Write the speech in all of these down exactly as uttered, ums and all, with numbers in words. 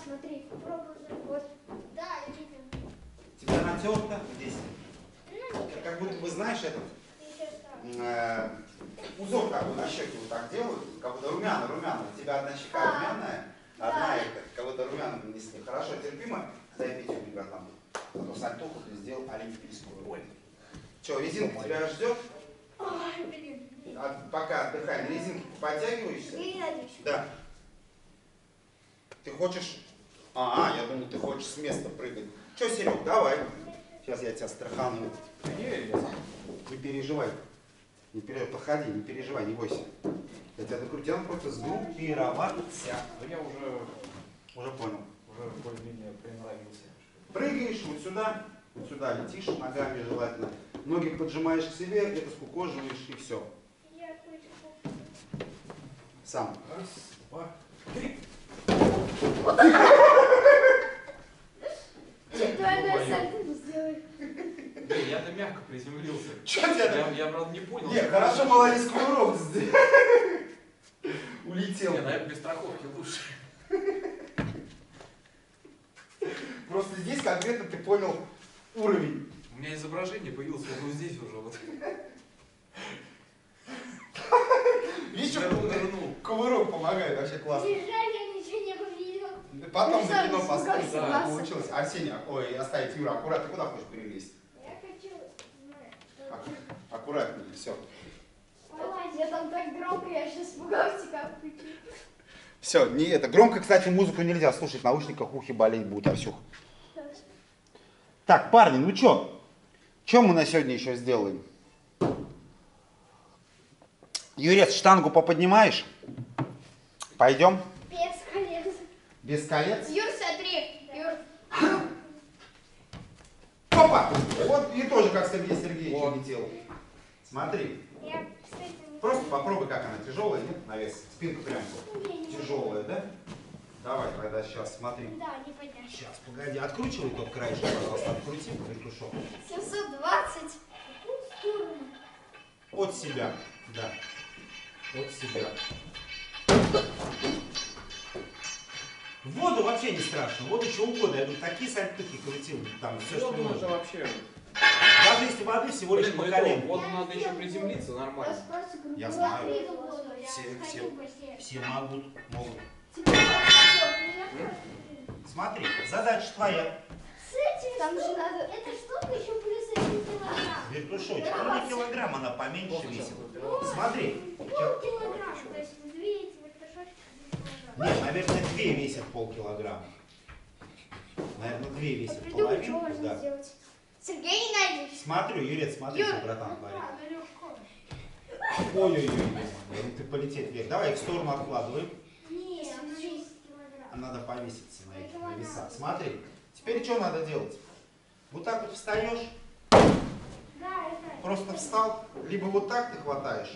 смотри, попробуй. Вот. Да, я видел. Тебя натерто здесь. Ну, как будто бы знаешь этот э, узор, как бы на щеке вот так делают, как будто румяна, румяна. У тебя одна щека а, румяная, а одна да. Это, как будто румяна нанесли. Хорошо, терпимо. Дай пить у тебя там. А то сальтуху ты сделал олимпийскую роль. Че, резинка тебя ждет? Ой, блин. А, пока отдыхай, на резинке подтягиваешься? Да. Ты хочешь... А, я думал, ты хочешь с места прыгать. Че, Серег, давай. Сейчас я тебя страхану. Не переживай. Не переживай, походи, не переживай, не бойся. Я тебя докрутил, просто сгруппироваться. Ну я уже... Уже понял. Уже более-менее приноровился. Прыгаешь вот сюда, вот сюда летишь, ногами желательно. Ноги поджимаешь к себе, где-то скукоживаешь и все. Сам. Раз, два, три. Блин, я-то мягко приземлился. Че тебя? Я, я, правда, не понял. Нет, хорошо, молодец, кувырок сделал. Улетел. Не, наверное, без страховки лучше. Просто здесь конкретно ты понял уровень. У меня изображение появилось вот здесь уже. Вот. Видишь, что кувырок помогает, вообще классно. Жаль, я ничего не увидел. Потом на кино посмотрим, да. получилось. Арсений, ой, оставить Юра, аккуратно, куда хочешь перелезть? Я хочу... Аккуратнее, все. Я там так громко, я сейчас испугался, как включу. Все, не это. Громко, кстати, музыку нельзя слушать, в наушниках ухи болеть будет, Арсюх. Так, парни, ну что? Что мы на сегодня еще сделаем? Юрец, штангу поподнимаешь? Пойдем? Без колец. Без колец? Юр, смотри. Юр. Опа! Вот и тоже, как Сергей Сергеевич вот. летел. Смотри. Я, кстати, не Просто попробуй, как она. Тяжелая, нет? На вес. Спинка прям не тяжелая, да? Давай, тогда сейчас, смотри. Да, не поднял. Сейчас, погоди. Откручивай тот краешек, пожалуйста. Открути, прикушок. семьсот двадцать. От себя, да. От себя. В воду вообще не страшно. В воду что угодно. Я тут такие сальтухи крутил. Там все, что Воду можно. это вообще... Даже если воды всего лишь по колено. Вот надо еще приземлиться нормально. Я знаю. Все, все, все могут, могут. Смотри, задача твоя. Там же надо... Эта штука еще плюс один килограмм. Вертушочек. Ну, не килограмм, она поменьше весит. Смотри. Полкилограмма. То есть две эти вертушочки. Нет, наверное, две весят полкилограмма. Наверное, две весят половинку, да. Сергей Геннадьевич. Смотрю, Юрец, смотри, что братан творит. Ой-ой-ой, ты полететь вверх. Давай в сторону откладывай. Нет, десять килограмм. Надо повеситься на этих на весах. Смотри, теперь что надо делать? Вот так вот встаешь, Да, это... просто встал, либо вот так ты хватаешь,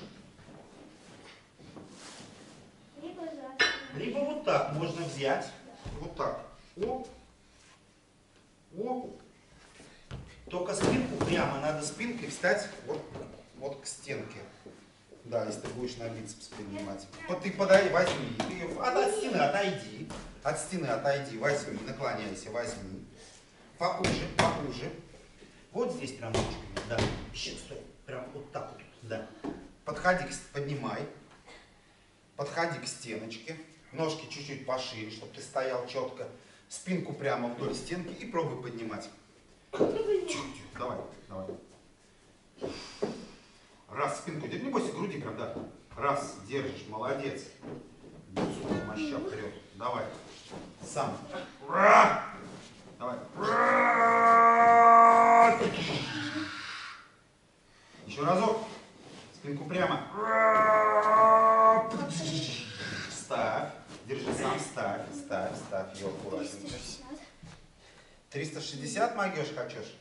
Либо за... либо вот так можно взять, вот так. Оп, оп. Только спинку прямо, надо спинкой встать вот, вот к стенке. Да, если ты будешь на бицепс поднимать. Вот ты подай, возьми. Ты от, от стены отойди. От стены отойди, возьми, наклоняйся, возьми. Поуже, поуже. Вот здесь прям ручками, да. Еще стой. Прям вот так вот, да. Подходи, поднимай. Подходи к стеночке. Ножки чуть-чуть пошире, чтобы ты стоял четко. Спинку прямо вдоль стенки и пробуй поднимать. Чуть-чуть. Давай, давай. Раз, спинку держи, не бойся, груди прям, да. Раз, держишь, молодец. Лицо моща вперед. Давай. Сам. Ура! Давай. Ура! Еще разок. Спинку прямо. Ура! Ставь. Держи сам, ставь, ставь, ставь. Ее аккуратненько. триста шестьдесят могешь, хочешь?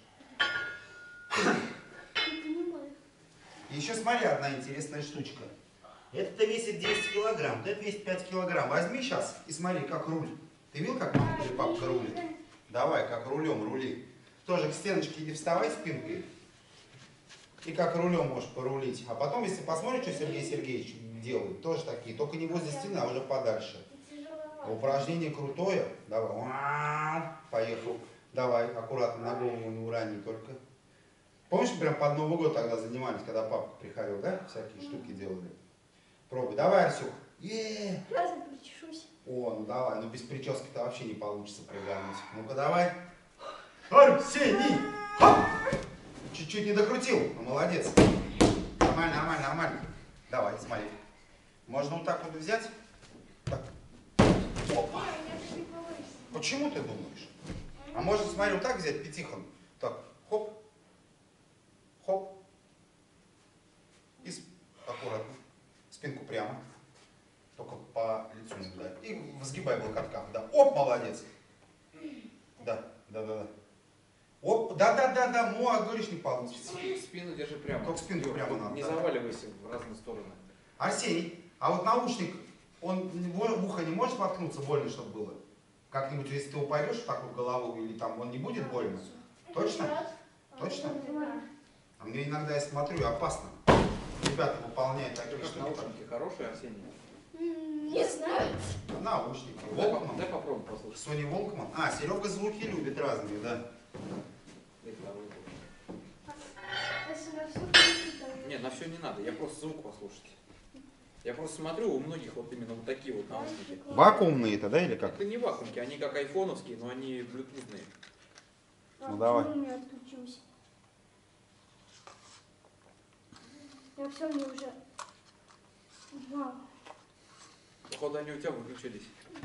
Еще смотри, одна интересная штучка. Это весит десять килограмм, это весит пять килограмм. Возьми сейчас и смотри, как руль. Ты видел, как мама или папка рулит? Давай, как рулем рули. Тоже к стеночке иди вставай спинкой. И как рулем можешь порулить. А потом, если посмотришь, что Сергей Сергеевич делает, тоже такие. Только не возле стены, а уже подальше. Упражнение крутое. Давай. Поехал. Давай, аккуратно, на голову не урони только. Помнишь, прям под Новый год тогда занимались, когда папа приходил, да? Всякие штуки делали. Пробуй. Давай, Арсюх. Е-е-е. Сейчас я причешусь. О, ну давай. Ну без прически-то вообще не получится прыгануть. Ну-ка, давай. Арсений! Хоп! Чуть-чуть не докрутил. Ну, молодец. Нормально, нормально, нормально. Давай, смотри. Можно вот так вот взять. Так. Опа. Почему ты думаешь? А можно, смотри, вот так взять, Петихон. Так, хоп. Хоп. И с... аккуратно. Спинку прямо. Только по лицу не дай. И сгибай в локотках. Да. Оп, молодец. Да, да, да, да. Оп, да, да, да, да, мой, говоришь, не получится. Спину держи прямо. Только спинку прямо надо. Не Да. заваливайся в разные стороны. Арсений, а вот наушник, он в ухо не может воткнуться, больно, чтобы было? Как-нибудь, если ты упадешь в такую голову, или там он не будет больно? Точно? Точно? А мне иногда, я смотрю, опасно. Ребята выполняют такие Как штуки. наушники хорошие, Арсений? Не знаю. Наушники. Дай, Волкман. дай попробуй послушать. Сони Волкман. А, Серега звуки любит разные, да. Дай второй. Если на всю крутить, там... Нет, на все не надо, я просто звук послушать. Я просто смотрю, у многих вот именно вот такие вот наушники. Вакуумные-то, да, или как? Это не вакуумки, они как айфоновские, но они блютузные. Ну, давай. Почему у меня отключился? Я все, мне уже... Вау. Походу они у тебя выключились.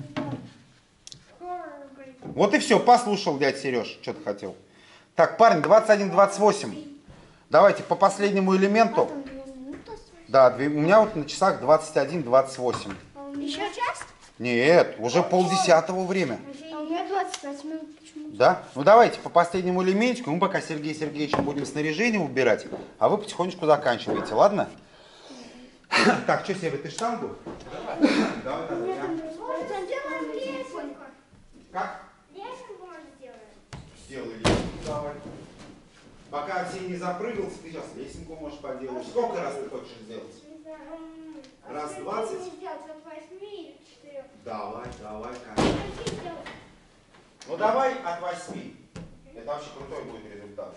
Вот и все, послушал дядь Сереж, что ты хотел. Так, парни, двадцать один двадцать восемь. Давайте по последнему элементу. Да, две- у меня вот на часах двадцать один двадцать восемь. Еще час? Нет, уже полдесятого время. А у меня двадцать пять минут. Почему? Да? Ну давайте по последнему элементику. Мы пока Сергей Сергеевичем будем снаряжение убирать, а вы потихонечку заканчиваете, ладно? Так, что, Сева, ты штангу? Давай, давай, давай. Делаем лесенку. Как? Лесенку можно сделать. Сделай лесенку, давай. Пока Арсений не запрыгался, ты сейчас лесенку можешь поделать. Сколько раз ты хочешь сделать? Раз двадцать? Сделать от восьми или четырех. Давай, давай, конечно. Ну давай от восьми. Это вообще крутой будет результат.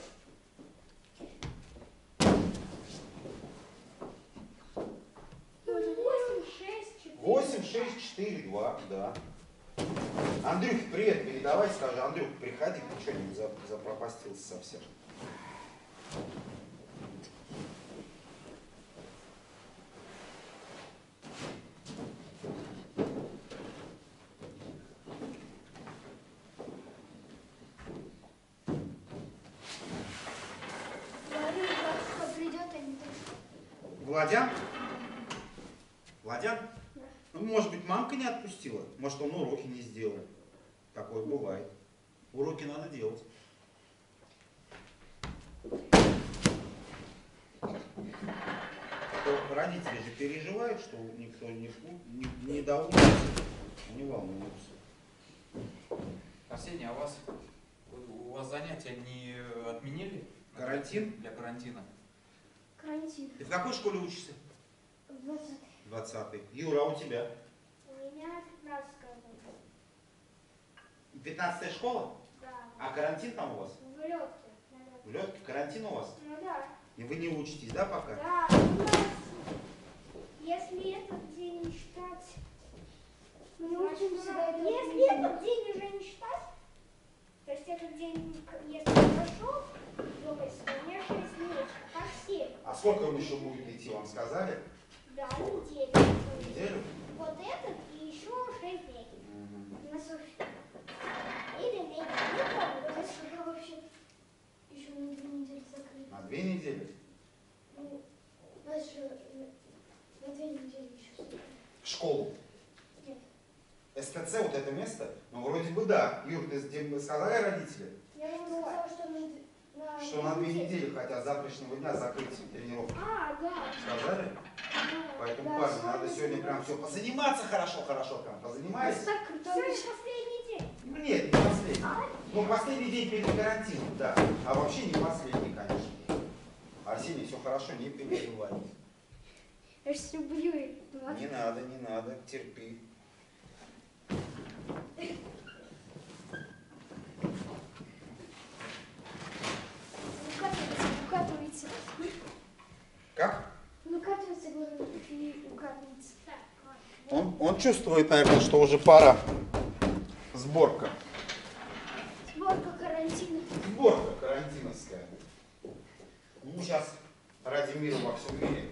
Восемь, шесть, четыре. восемь, шесть, четыре, два, да. Андрюх, привет, передавай, скажи. Андрюх, приходи, ты что, не за- запропастился совсем? Говорю, кто придет, они так. Владян? Владян? Ну, может быть, мамка не отпустила? Может, он уроки не сделал? Такое бывает. Уроки надо делать. А то родители же переживают, что никто не, не, не доучится, не волнуются. Арсений, а у вас, у вас занятия не отменили? Карантин? Для карантина. Карантин. Ты в какой школе учишься? двадцатый. Двадцатый. Юра, а у тебя? У меня пятнадцатая. Пятнадцатая школа? Да. А карантин там у вас? В лёгке. В лёгке карантин у вас? Ну да. И вы не учитесь, да, пока? Да, у нас, если этот день не считать, мы не учимся до этого. Если этот день уже не считать, то есть этот день, если прошел, то есть у меня шесть месяцев, как семь. А сколько он еще будет идти, вам сказали? Да, неделю. Неделю? Вот этот и еще шесть дней. Мгм. На сутки. Или меньше. Не помню, у нас уже вообще еще на две недели закрыли. На две недели? Ну, у нас же на на две недели еще закрыли. Школу? Нет. СТЦ, вот это место? Ну, вроде бы да. Юр, ты тебе сказали родители, Я ему сказала, что на, д- на, что на две недели хотят с завтрашнего дня закрыть тренировку? А, да. Сказали? Да. Поэтому, Да, парни, надо сегодня сегодня прям все позаниматься хорошо-хорошо, прям позанимались. Так, сегодня последний день. Ну, нет, не последний. Ну, последний день перед карантином, да. А вообще не последний, конечно. Арсений, все хорошо, не переживай. Я же люблю их. Не надо, не надо, терпи. чувствует, наверное, что уже пора. Сборка. Сборка карантина. Сборка карантиновская. Ну, сейчас ради мира во всем мире.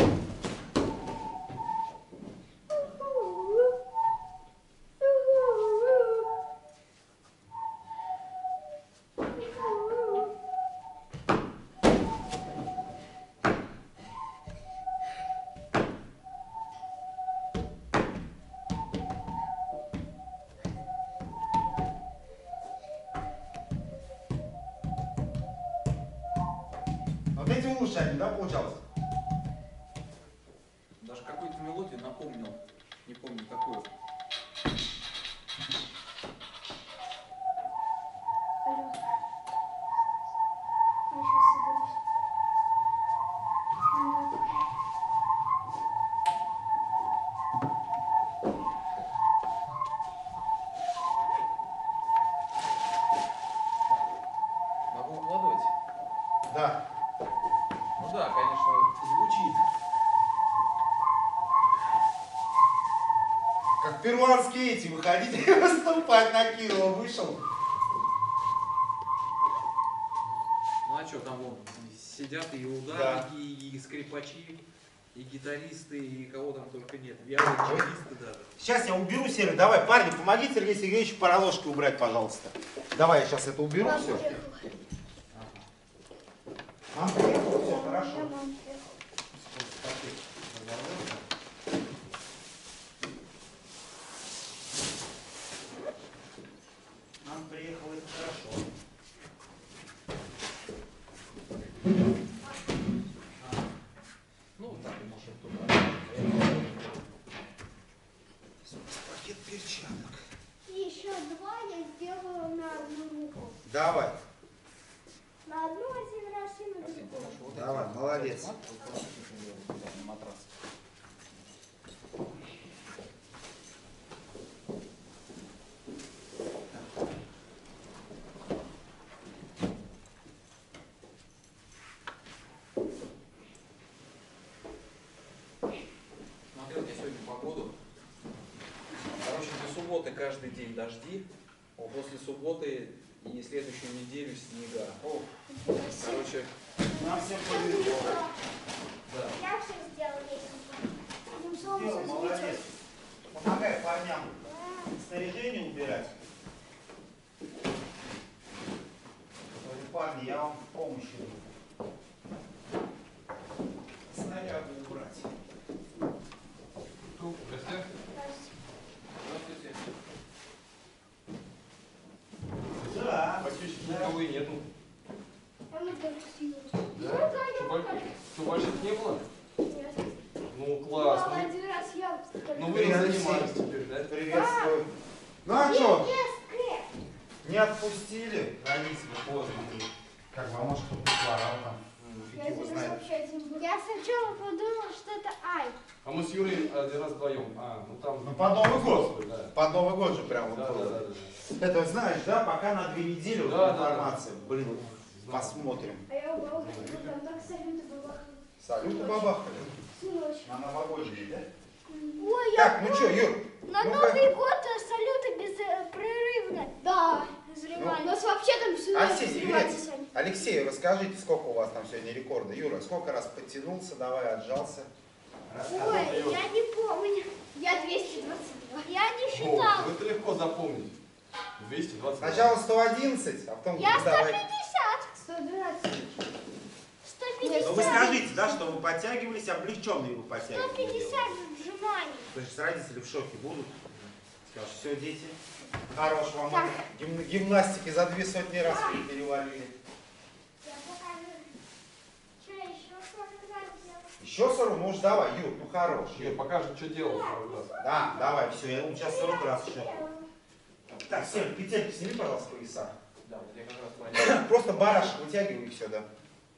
Вот эти улучшения, да, получалось? Даже какую-то мелодию напомнил. Не помню какую. Алло. Я сейчас соберусь. Ага. Могу укладывать? Да. Ну да, конечно, звучит. Как перуанские эти, выходите и выступать на Кирова вышел. Ну а что там вон, сидят и ударники, и скрипачи, и гитаристы, и кого там только нет. Виолончелисты даже. Сейчас я уберу, Серый. Давай, парни, помоги Сергею Сергеевичу пароложки убрать, пожалуйста. Давай, я сейчас это уберу, Мама все. приехала. Мам, приехала, все, хорошо. Да, мама приехала. Мам приехала, это хорошо. Ну вот так, может, туда. Пакет перчаток. И еще два я сделаю на одну руку. Давай, На одну один раз и на другую. давай, молодец. На матрас. Смотрел я сегодня погоду. Короче, до субботы каждый день дожди, а после субботы и следующую неделю снега. О, короче, Нам всем повезло. да. Я все сделала лестницу. Будем солнце Сделал, молодец. светить. Помогай парням снаряжение убирать. Говорю, парни, я вам в помощь иду. Снаряды убрать. Кто в гостях? Здравствуйте. Да. Почти никого и нету. А мы только с Юрой. Да? Что, больше, что больше не было? Нет. Ну, Мама, классно. один раз я... Ну, вы Привет, занимались Алексей. теперь, да? Приветствую. Ну а что? Нет, Не отпустили? Родители поздно. Как бы, а может кто-то хворал там. я Фиг его здесь знает. вообще один был. Я сначала подумала, что это Ай. А мы с Юрой один раз вдвоем. А, ну там... Ну, под Новый год. Да. Под Новый год же прям Да, вот да, было. да, да. Это знаешь, да, пока на две недели вот Да, да, информация. Блин, вот Знаю. посмотрим. А я убрала, там так салюты бабахали. Салюты бабахали. Ночь. На новогодние, да? Ой, Так, ну что, Юр? На ну-ка. Новый год салюты беспрерывно. Да, взрывали. У нас вообще там всю ночь Арсений, взрывали Юрий, сегодня. Алексей, расскажите, сколько у вас там сегодня рекорда? Юра, сколько раз подтянулся, давай, отжался? Ой, я не помню. Я двести двадцать два. Я не О, считала. ну это легко запомнить. двести двадцать. Сначала сто одиннадцать, а потом Я ну, сто давай. пятьдесят. сто двадцать. сто Ну вы пятьдесят. скажите, да, что вы подтягивались, облегченные вы сто подтягивались. пятьдесят вжиманий. То есть родители в шоке будут. Скажут, все, дети, хорош вам Так. гим- гимнастики за две сотни раз вы перевалили. Я покажу. Что еще сорок раз сделать? Еще сорок? Ну уж давай, Юр, ну хорош. Юр, покажет, что делал сорок раз. Да, давай, все, я думаю, сейчас сорок раз еще. Так, Сер, петельки сними, пожалуйста, пояса. Да, вот я как раз планирую. Просто барашек вытягивай и все, да.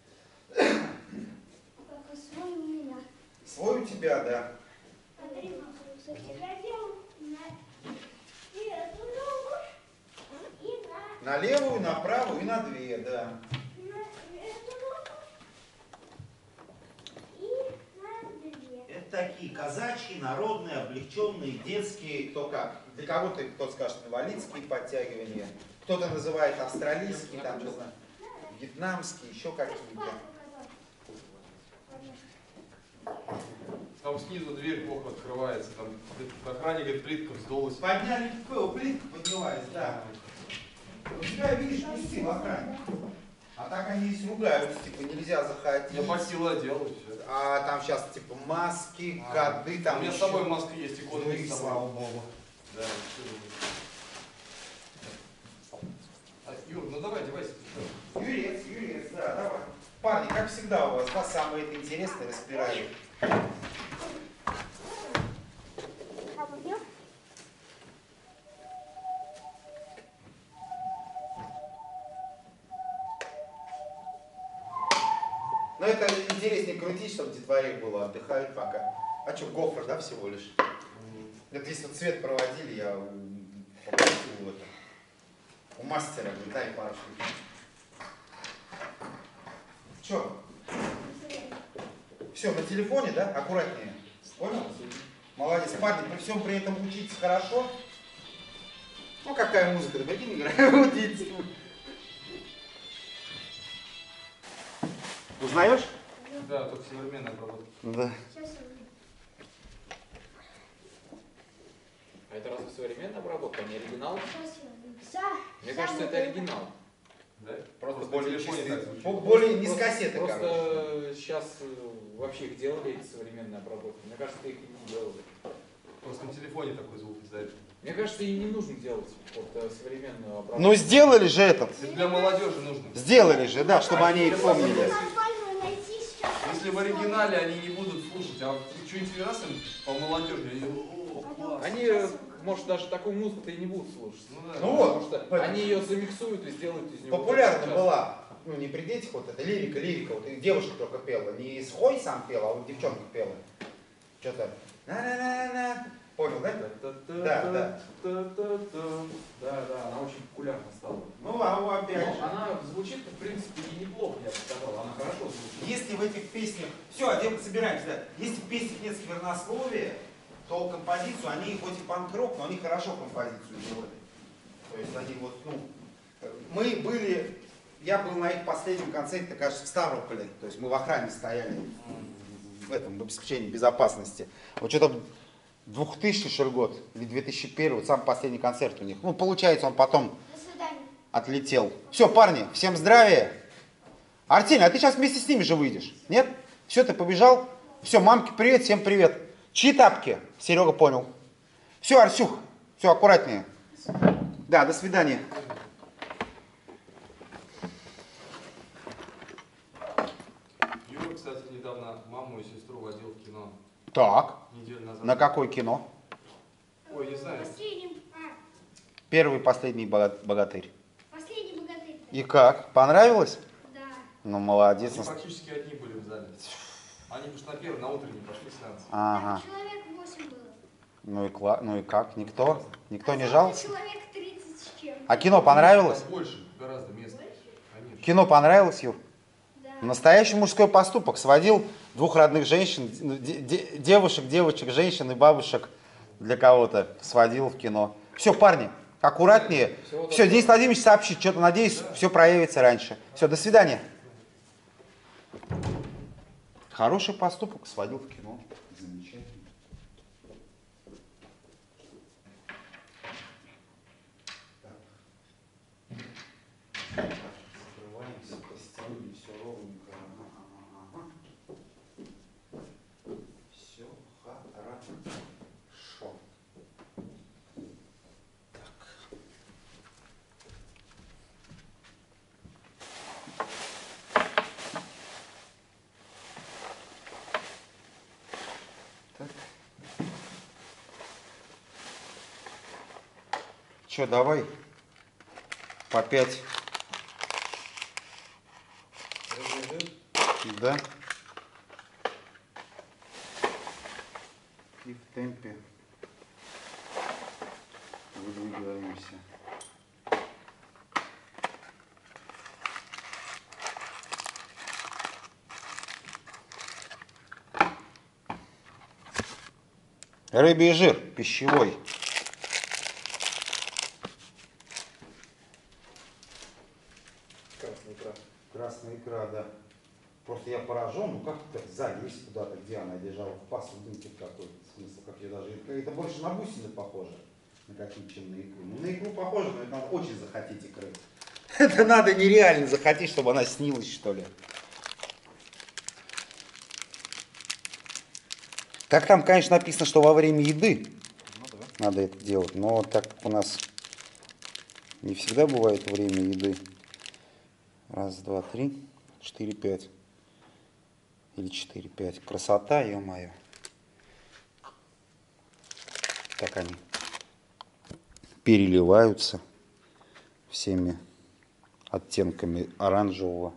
Только свой у меня. Свой у тебя, да. Смотри, мама, кстати, я делаю на эту ногу и на, На левую, на правую и на две, да. на эту ногу и на две. Это такие такие казачьи, народные, облегченные, детские, кто как. Для кого-то кто скажет инвалидские подтягивания, кто-то называет австралийские, там, не знаю, вьетнамские, еще какие-то. Там снизу дверь плохо открывается, там охранник говорит, плитка вздулась. Подняли ПО, плитка поднялась, да. У тебя, видишь, пусти в охране. А так они здесь ругаются, типа нельзя заходить. Я бахилы одел и все. А там сейчас типа маски, А, коды, там у меня еще. с собой маска есть, икона Ну есть и с собой. слава богу. Да, а, Юр, ну давай, одевайся. Юрец, Юрец, да, давай. Парни, как всегда у вас, вас самое это интересное разбирали. Но это интереснее крутить, чтобы детворе было, отдыхают пока. А что, гофра, да, всего лишь? Это здесь вот цвет проводили, я у- попросил у этого. У мастера, говорит, дай пару штук. Че? Все, на телефоне, да? Аккуратнее. Понял? Молодец. Парни, при всем при этом учитесь хорошо. Ну, какая музыка, да прикинь, играет детство. Узнаешь? Да, только современная обработка. Да. А это разве современная обработка, а не оригинал? Да. Мне кажется, это оригинал. Да? Просто на более телефоне чистый. так звучит. Бо- Более не с Просто- кассеты, Просто короче. сейчас вообще их делали, эти современные обработки. Мне кажется, их не делали. Просто на телефоне такой звук издает. Мне кажется, им не нужно делать вот э, современную обработку. Ну, сделали же этот. Это для молодежи нужно. Сделали же, да, чтобы они помнили. Нормально найти сейчас. Если в оригинале они не будут слушать, а что-нибудь раз им по молодежи, они, о, класс. Они, э, может, даже такую музыку-то и не будут слушать. Ну да. Ну вот. Потому что Поэтому. они ее замиксуют и сделают из него. Популярна час. была, ну не при детях, вот это лирика, лирика, вот и девушка только пела, не Схой сам пела, а вот девчонка пела. Что-то на-на-на-на. Понял, да? Да, да. Да, да, она очень популярна стала. Ну, а у опять Но же. она звучит, в принципе, и неплохо, я бы сказал. Она хорошо звучит. Если в этих песнях, все, одем, собираемся, да. Если в песнях нет сквернословия, то композицию, они хоть и панк-рок, но они хорошо композицию делали. То есть они вот, ну, мы были, я был на их последнем концерте, кажется, в Ставрополе, то есть мы в охране стояли, в этом, в обеспечении безопасности. Вот что-то двухтысячный что ли год, или две тысячи первый, вот самый последний концерт у них. Ну, получается, он потом До свидания. отлетел. Все, парни, всем здравия. Артемий, а ты сейчас вместе с ними же выйдешь? Нет? Все, ты побежал? Все, мамке привет, всем привет. Чьи тапки? Серега понял. Все, Арсюх, все, аккуратнее. Да, до свидания. Юра, кстати, недавно маму и сестру водил в кино. Так, Неделю назад. на какое кино? Ой, не знаю. Последний, а, Первый и последний бога- богатырь. последний богатырь. И как? Понравилось? Да. Ну, молодец. Они практически одни были в зале. Они потому что на первый, на утренний пошли сеанс. Ага. Там человек восемь было. Ну и, кла- ну и как? Никто? Никто А не завтра жаловался? человек тридцать с чем. А кино понравилось? Там больше, гораздо мест. Больше? Конечно. Кино понравилось, Юр? Да. Настоящий мужской поступок. Сводил двух родных женщин, де- де- девушек, девочек, женщин и бабушек для кого-то. Сводил в кино. Все, парни, аккуратнее. Всего Все, доброго. Денис Владимирович сообщит. Что-то, надеюсь, все проявится раньше. Все, до свидания. Хороший поступок. Сводил в кино. Замечательно. Так. Закрываемся, постелили, все ровненько. Ага, ага. Все хорошо. Так. Так. Че, давай по пять. Да. И в темпе выдвигаемся. Рыбий жир пищевой. Красная икра. Красная икра, да. Просто я поражен, ну как так залезть куда-то, где она лежала, в посудинке какой-то смысл, как ее даже... Это больше на бусины похоже, на какие, чем на икру. Ну на икру похоже, но это надо очень захотеть икры. Это надо нереально захотеть, чтобы она снилась, что ли. Как там, конечно, написано, что во время еды надо это делать, но так как у нас не всегда бывает время еды. Раз, два, три, четыре, пять. Или четыре, пять. Красота, ё-моё. Так они переливаются всеми оттенками оранжевого.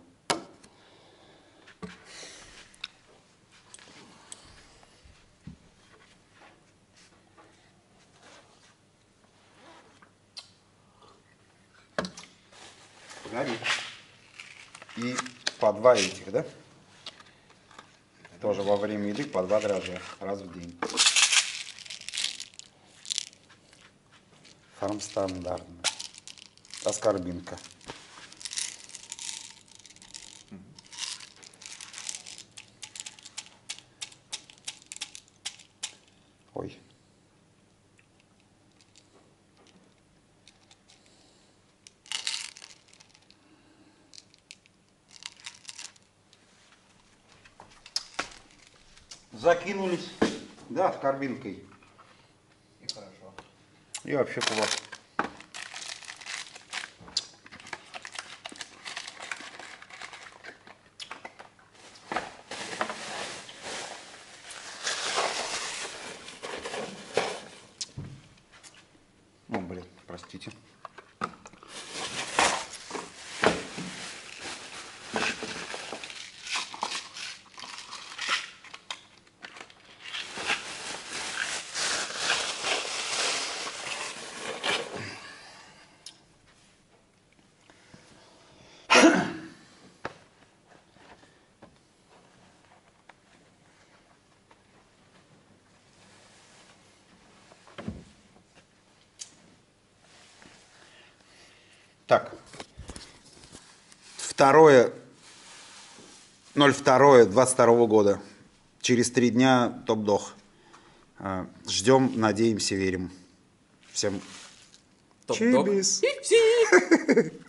Горит. И по два этих, да? Тоже во время еды по два дрожжа раз в день. Фарм стандартный. Аскорбинка. Ой. Закинулись, да, с карбинкой. И хорошо. И вообще класс. О, блин, простите. Так, второе, ноль второе двадцать второго года. Через три дня топ-дог. Ждем, надеемся, верим. Всем Топ-дог. чибис.